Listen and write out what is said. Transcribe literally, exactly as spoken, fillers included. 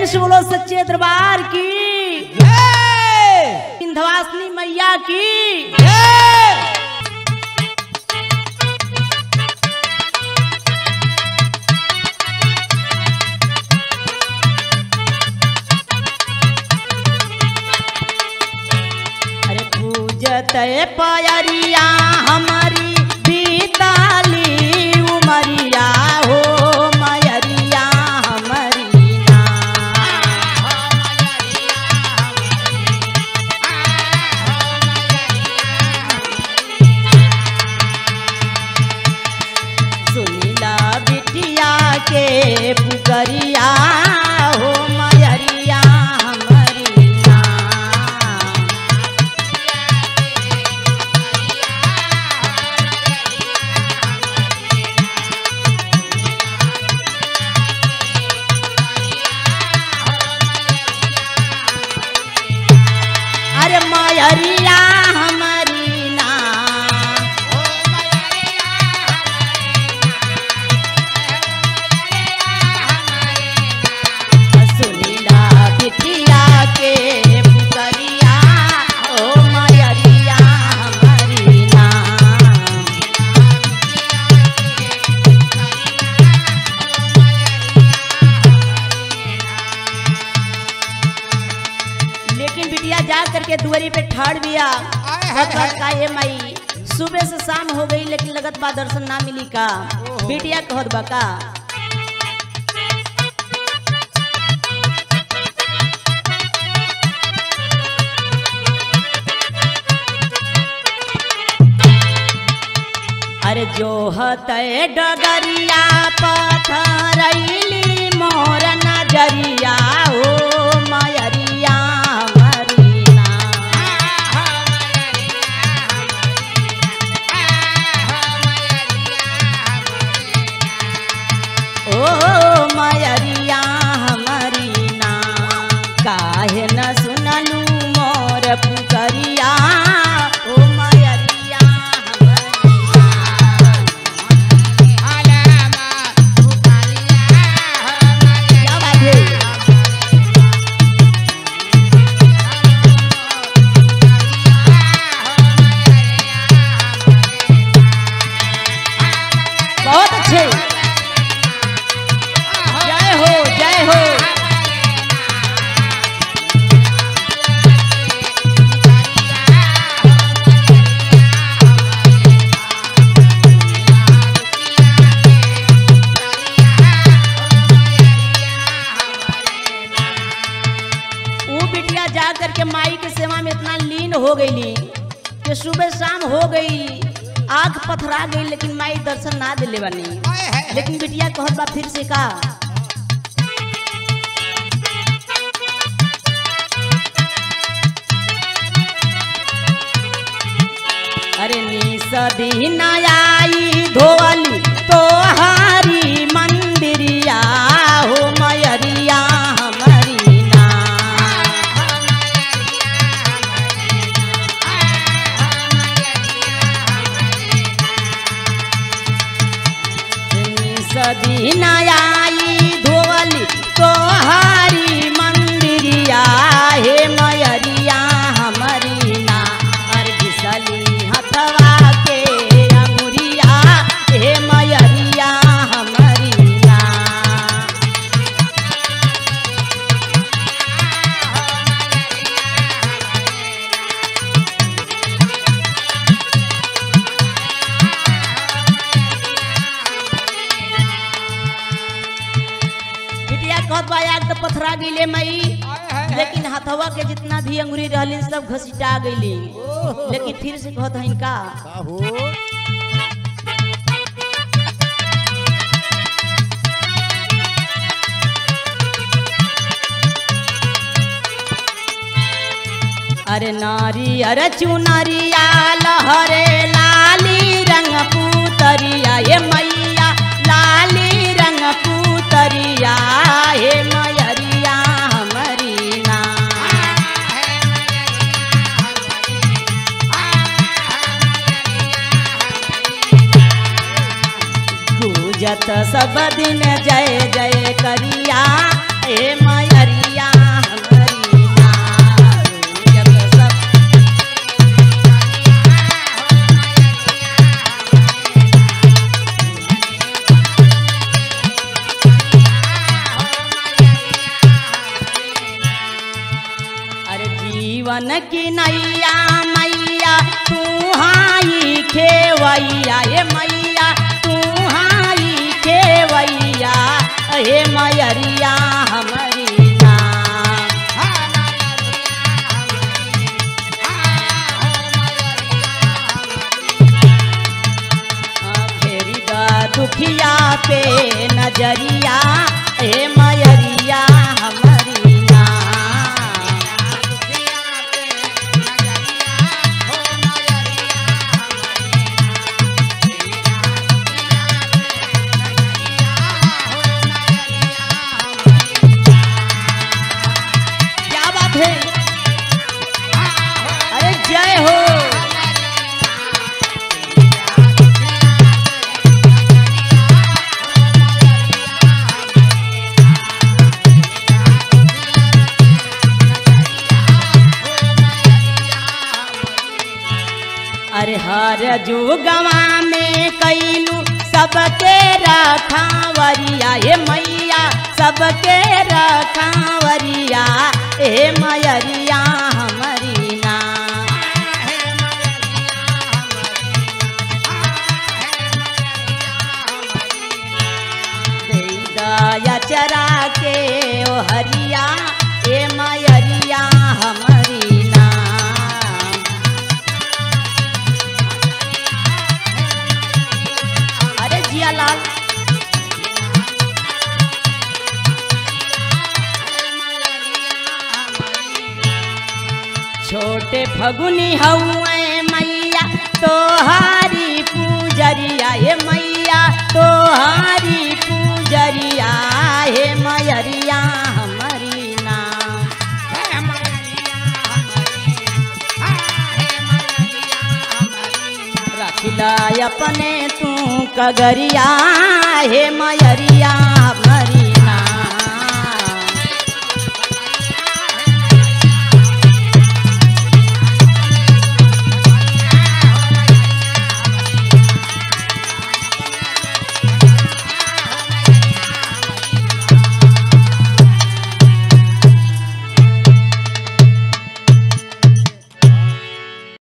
प्रेम से बोलो सच्चे दरबार की, विंध्यवासिनी मैया की। अरे पूजत पायरिया हमारी बीताली उमरिया हो मयरिया हमारी ना। सुनीला बिटिया के पुकरिया हो मयरिया हमारी ना। अरे मयरिया हमारी ना। सुनीला बिटिया के पुकरिया ओ मयरिया हमारी ना। लेकिन बिटिया जा करके दुआरी पे ठाड़ बिया का ये माई सुबह से शाम हो गई लेकिन लगत बा दर्शन ना मिली का। बिटिया कहत बा का अरे जो हते डगरिया पथरैली मोर नजरिया हो मयरिया हमारी ना। ओ मयरिया हमारी ना। काहे न सुनलू मोर पुकरिया ओ मयरिया हमारी क्या बात है। बहुत अच्छे, जय हो जय हो। वो बिटिया जा करके माई के सेवा में इतना लीन हो गई कि सुबह शाम हो गई, आंख पथरा गई लेकिन माई दर्शन ना दिले बनी। लेकिन बिटिया कहत बा फिर से का अरे निसदी नयाई धोली तोहारी मंदिरिया हो मयरिया हमारी ना। निसदी नयाई धोली तोहारी मंदिरिया हे मयरिया हमारी ना। अरे घिसली हथवा के अंगुरिया हे मयरिया हमारी ना। बिटिया कहत बा आग तो पथरा गईले मई, लेकिन हथवा के जितना भी अंगुरी रहली सब घसीटा गईली। लेकिन फिर से कहत हइन का अरे नारी अरे चुनरिया लहरे लाली रंग पुतरिया ये मैया लाली रंग पुतरिया हे मयरिया हमारी ना। गुजत सब दिन जय जय करिया हे मयरिया मन की नैया मैया तू हाई खेवैया हे मैया तू हाई खेवैया हे मैयरिया हमारी नाम फेरी दा दुखिया पे नजरिया हे मैयरिया हमारी अरे जय हो। अरे हर जुगवा में कैलू सबके रखावरिया हे मैया सबके रखावरिया हे मैयरिया हमारी नाम दया चरा के ओ हरिया हे मैयरिया हमारी नाम अरे जिया लाल छोटे फगुनी हउए मैया तोहारी पूजरिया हे मैया तोहारी पूजरिया हे मैयरिया हमारी नाम रखिला अपने तू कगरिया हे मैयरिया